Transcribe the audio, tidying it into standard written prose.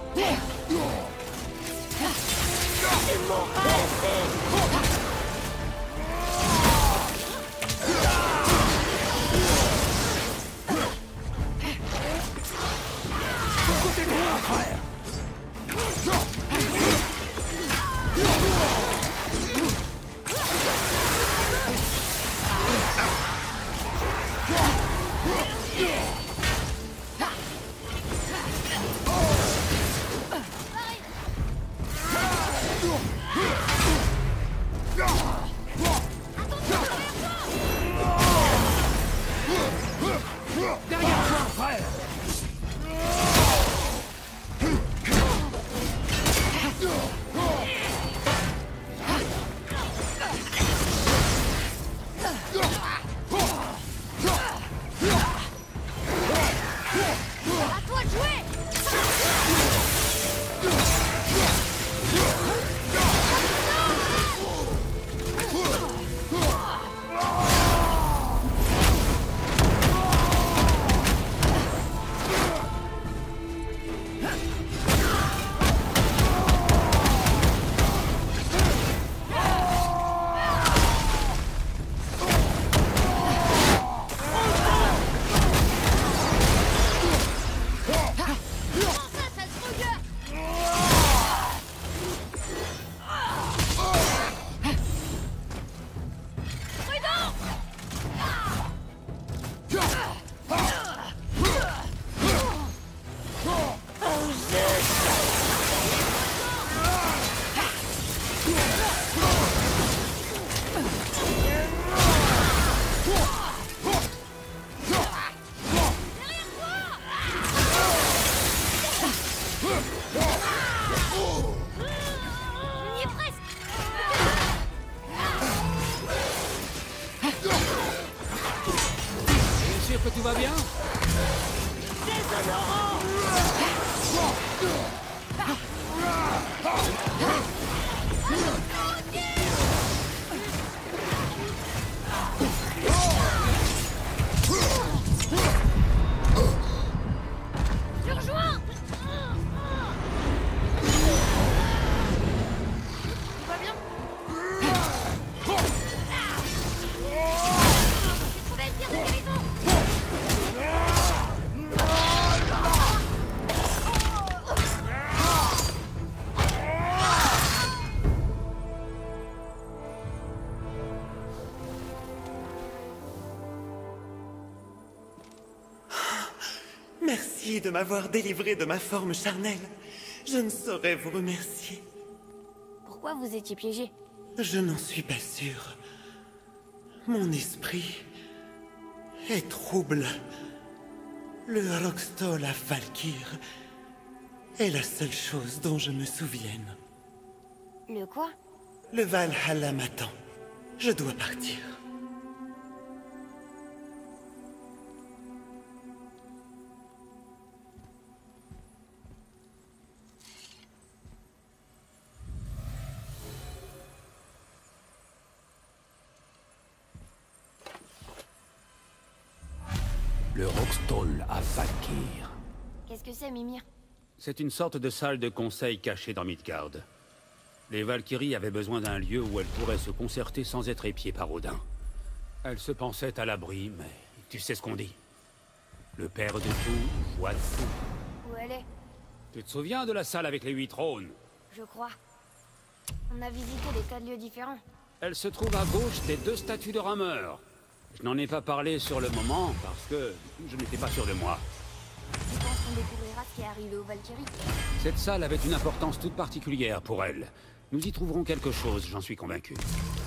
Que tout va bien? Je rejoins. Tout va bien? J'ai trouvé le tir de guérison. Merci de m'avoir délivré de ma forme charnelle. Je ne saurais vous remercier. Pourquoi vous étiez piégé? Je n'en suis pas sûr. Mon esprit est trouble. Le Roxtol à Valkyr est la seule chose dont je me souvienne. Le quoi? Le Valhalla m'attend. Je dois partir. Le Roxtol à Valkyr. Qu'est-ce que c'est, Mimir? C'est une sorte de salle de conseil cachée dans Midgard. Les Valkyries avaient besoin d'un lieu où elles pourraient se concerter sans être épiées par Odin. Elles se pensaient à l'abri, mais tu sais ce qu'on dit. Le père de tout voit tout. Où elle est? Tu te souviens de la salle avec les 8 trônes? Je crois. On a visité des tas de lieux différents. Elle se trouve à gauche des 2 statues de rameurs. Je n'en ai pas parlé sur le moment parce que je n'étais pas sûr de moi. Je pense qu'on découvrira ce qui est arrivé aux Valkyries. Cette salle avait une importance toute particulière pour elle. Nous y trouverons quelque chose, j'en suis convaincu.